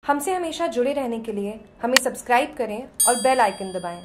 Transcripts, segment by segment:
हमसे हमेशा जुड़े रहने के लिए हमें सब्सक्राइब करें और बेल आइकन दबाएं।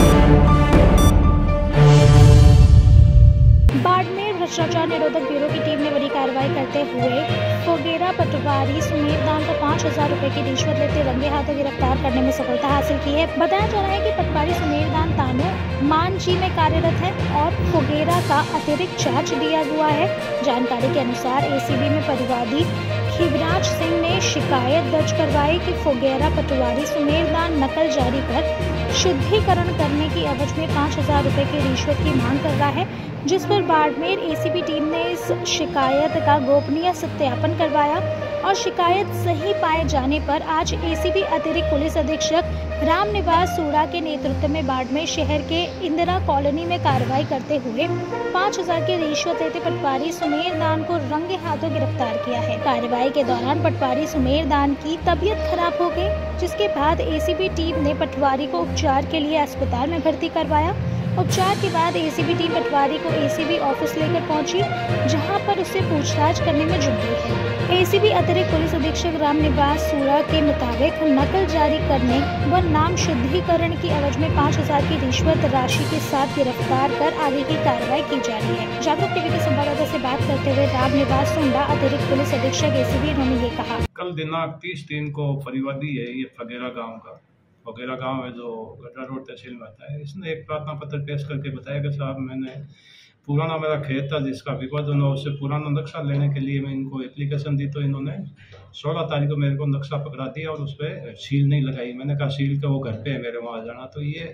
बाड़मेर भ्रष्टाचार निरोधक ब्यूरो की टीम ने बड़ी कार्रवाई करते हुए फोगेरा पटवारी सुमेर दान को 5,000 रुपए की रिश्वत लेते रंगे हाथों गिरफ्तार करने में सफलता हासिल की है। बताया जा रहा है कि पटवारी सुमेर दान तानो मानजी में कार्यरत है और फोगेरा का अतिरिक्त चार्ज दिया हुआ है। जानकारी के अनुसार एसीबी में परिवादी शिवराज सिंह ने शिकायत दर्ज करवाई कि फोगेरा पटवारी सुमेर दान नकल जारी कर शुद्धिकरण करने की एवज में 5,000 रुपए की रिश्वत की मांग कर रहा है, जिस पर बाड़मेर एसीबी टीम ने इस शिकायत का गोपनीय सत्यापन करवाया और शिकायत सही पाए जाने पर आज एसीबी अतिरिक्त पुलिस अधीक्षक रामनिवास सूड़ा के नेतृत्व में बाड़मेर शहर के इंदिरा कॉलोनी में कार्रवाई करते हुए 5,000 की रिश्वत लेते पटवारी सुमेर दान को रंगे हाथों गिरफ्तार किया है। कार्रवाई के दौरान पटवारी सुमेर दान की तबीयत खराब हो गई, जिसके बाद एसीबी टीम ने पटवारी को उपचार के लिए अस्पताल में भर्ती करवाया। उपचार के बाद एसीबी टीम पटवारी को एसीबी ऑफिस लेकर पहुंची, जहां पर उससे पूछताछ करने में जुट गई है। एसीबी अतिरिक्त पुलिस अधीक्षक रामनिवास सूड़ा के मुताबिक नकल जारी करने व नाम शुद्धिकरण की एवज में 5,000 की रिश्वत राशि के साथ गिरफ्तार कर आगे की कार्रवाई की जा रही है। जागरूक टीवी के संवाददाता से बात करते हुए रामनिवास सूड़ा अतिरिक्त पुलिस अधीक्षक एसीबी उन्होंने ये कहा। कल दिनांक 30/3 को परिवादी है ये फगेरा गांव का फगेरा गांव है जो गड्ढा रोड तहसील में आता है। इसने एक प्रार्थना पत्र पेश करके बताया कि साहब मैंने पुराना मेरा खेत था जिसका विभाजन हो, उससे पुराना नक्शा लेने के लिए मैं इनको एप्लीकेशन दी, तो इन्होंने 16 तारीख को मेरे को नक्शा पकड़ा दिया और उस पर सील नहीं लगाई। मैंने कहा सील का वो घर पे है मेरे वहाँ जाना, तो ये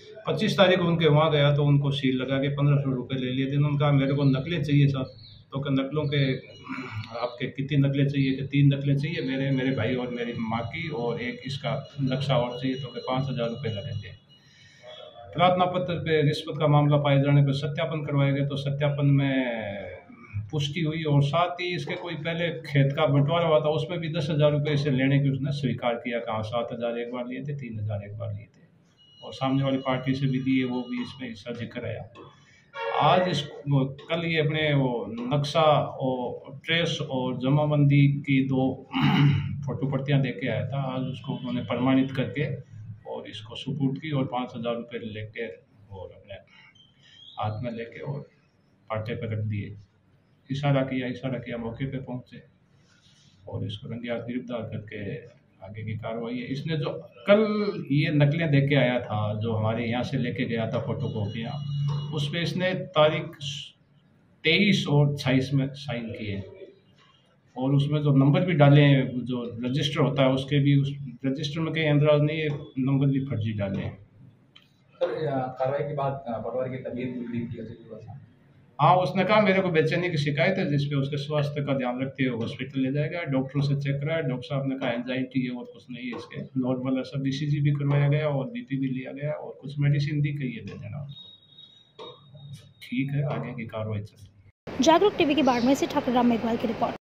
25 तारीख को उनके वहाँ गया तो उनको सील लगा के 1,500 रुपये ले लिए थे। उन्होंने कहा मेरे को नकलें चाहिए साहब, तो कि नकलों के आपके कितनी नकलें चाहिए? कि 3 नकलें चाहिए, मेरे भाई और मेरी माँ की, और एक इसका नक्शा और चाहिए, तो कि 5,000 रुपये लगेंगे। प्रार्थना पत्र पे रिश्वत का मामला पाए जाने पर सत्यापन करवाए गए, तो सत्यापन में पुष्टि हुई और साथ ही इसके कोई पहले खेत का बंटवारा हुआ था, उसमें भी 10,000 रुपये से लेने की उसने स्वीकार किया। कहा 7,000 एक बार लिए थे, 3,000 एक बार लिए थे, और सामने वाली पार्टी से भी दिए, वो भी इसमें इसका जिक्र आया। आज इस कल ये अपने वो नक्शा और ट्रेस और जमाबंदी की 2 फोटो प्रतियाँ दे के आया था। आज उसको उन्होंने प्रमाणित करके और इसको सुपुर्द की और 5,000 रुपये लेके और अपने हाथ में लेके और पाटे पर रख दिए। इशारा किया, मौके पे पहुंचे और इसको रंगे हाथ गिरफ्तार करके आगे की कार्रवाई है। इसने जो कल ये नकलें दे के आया था, जो हमारे यहाँ से लेके गया था फोटो कॉपियाँ, उस पर इसने तारीख 23 और 26 में साइन किए और उसमें जो नंबर भी डाले हैं, जो रजिस्टर होता है उसके भी, उस रजिस्टर में कहीं अंदराज नहीं है, नंबर भी फर्जी डाले हैं। सर कार्रवाई के बाद पटवारी की तबीयत बिगड़ी थी थोड़ा सा? हाँ, उसने कहा मेरे को बेचैनी की शिकायत है, जिसपे उसके स्वास्थ्य का ध्यान रखते हुए हॉस्पिटल ले जाएगा। डॉक्टरों से चेक कराया, डॉक्टर साहब ने कहा एंजाइटी है और कुछ नहीं है, इसके नॉर्मल है सब। ईसीजी भी करवाया गया और बीपी भी लिया गया और कुछ मेडिसिन दी गई है दे देना उसको। ठीक है, आगे की कार्रवाई चल रही है। जागरूक टीवी की बाड़मेर से ठाकुर राम मेघवाल की रिपोर्ट।